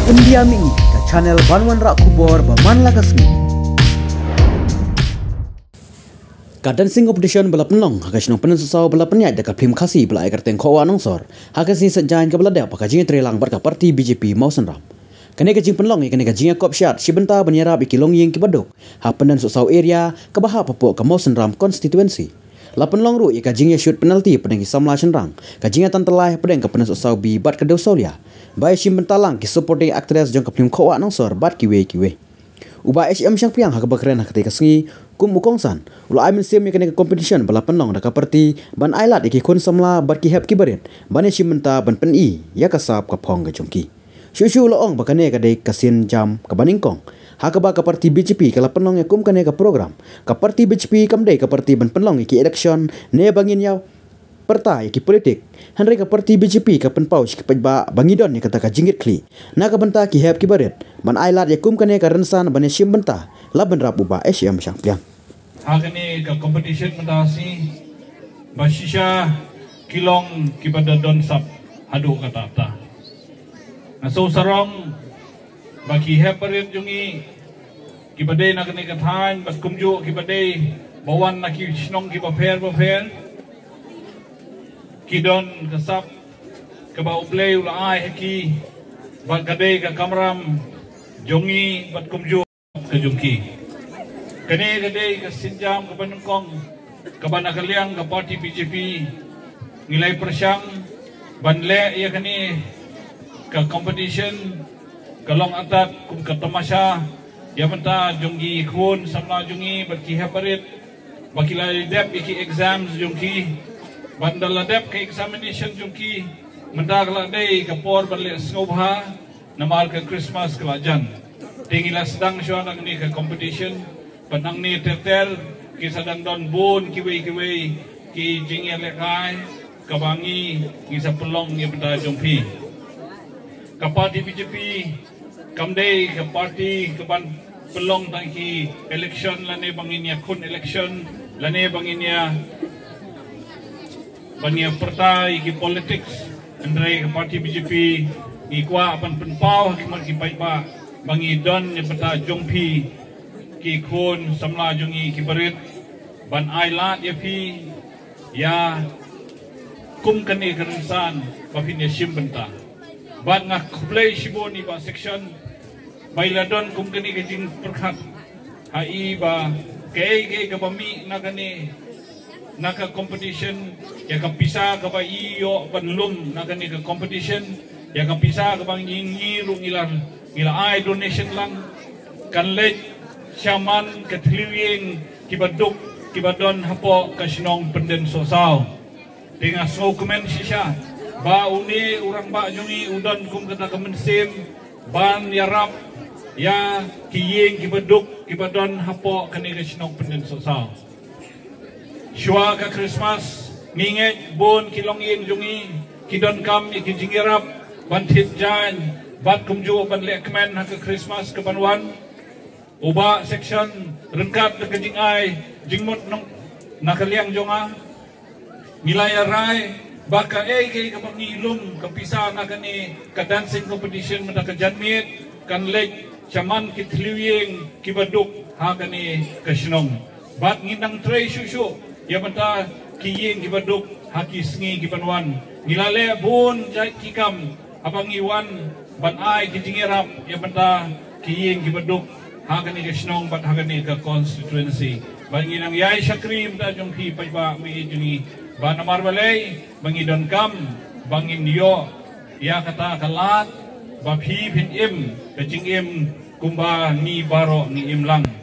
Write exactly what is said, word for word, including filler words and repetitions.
India Mingi ke channel Banwan Rak Kubor Baman Lakasmi. Kadan sing competition bala penlong hagas nong penen susau bala penyat dekat film khasi bala agar tengkau wa nongsor hagas ni sejain ke bala dak pakajing trelang berka parti B J P mau senram. Kene kajing penlong kene kajing kop syat sibenta banyara bikilong yang kibaduk ha penen susau area ke baha papok ke mau senram konstituensi. La penlong ru ia kajing shoot penalti pedeng samla senrang kajing tan telai pedeng ke penen susau bi bat ke dosolia. Bai sibenta lang ki supporting actress jong ke film kau wa nongsor bat kiwe kiwe. Uba H M Syang Piang hak bakren hak ketika sengi kum ukongsan ula aimin sim yang kena competition bala penlong dak parti ban ailat iki kun samla bar ki hep ki baret ban simenta ban pen i ya kasap ka phong ga jongki shu-shu loong bakane ka dei kasin jam ka baningkong hak ba ka parti B J P kala penlong ya kum kane ka program ka parti B J P kam dei ka parti ban penlong iki election ne bangin yaw perta iki politik Henry ka parti B J P ka penpau ki pajba bangidon ni kata ka jingit kli na ka benta ki hep ki baret ban ailat ya kum kane ka rensan ban sim benta laban rap uba H M Syang Piang Agni ke competition mentasi basisha kilong kibada don sap hadu kata ta. Naso sarong bagi heparin jungi kibade nak ni kathan bas kumju kibade bawan nak kisnong kibaper baper kidon kasap keba ublay ulai haki bag kade ka kamram jungi bat kumju ke jungki. Kani kadai ke sinjam ke penungkong ke banakaliang ke parti B J P nilai persyang banle ia kani ke competition ke long atat kum ke tamasya ya benta junggi khun samla jungi baki haparit baki lai dep iki exams jungki bandala dep ke examination jungki mendak la dei ke por banle snobha namal ke Christmas ke lajan tingila sedang syuana ni ke competition Panang ni tertel ki sadang don bun kiwe kiwe ki jingya lekai kabangi ki sa pelong ni benda jompi ka parti B J P kamdei ka parti ka ban pelong tang ki election lane banginya kun election lane banginya bania partai ki politics andre ka parti B J P ni kwa apan penpau ki man ki paiba bangi don ni benda jompi ki khun samla jungi ki barit ban ailat ya pi ya kum kani kerensan bapin ya simbenta ban ngak play shiboni ba section bailadon kum kani kejing perkhat hai ba ke ke ka bami nakani naka competition ya ka pisa ka ba iyo ban lum nakani ka competition ya ka pisa ka bang yingi ru ngilar ngila ai donation lang kan le Syaman ketliwing kibaduk kibadon hapo kasinong penden sosau dengan so komen sisya ba uni urang ba jungi udon kum kata kemensim ban yarap ya kiying kibaduk kibadon hapo kani kasinong penden sosau syua ka Christmas nginget bon kilong yin jungi kidon kam ikijingirap ban titjan bat kumju ban lekmen ha ka Christmas ke banwan Uba section rengkat ke kejing ai jingmut nong nakaliang jonga nilai rai baka eh ke ke pangilum ke pisa nakani ke dancing competition menda ke janmit kan lek chaman ki tliwing ki baduk ha kani ke snong bat nginang tray susu ya menta ki ying ki baduk ha ki sngi ki panwan nilale bun jai ki kam abang iwan ban ai ki jingirap ya menta ki ying ki baduk Hagan ni kesnong bat hagan ni ke constituency. Bangi nang yai syakrim da jong ki paiba mi jungi ba namar balai bangi don kam bangin yo ya kata kalat ba phi phin im ke jing im kumba ni baro ni im lang.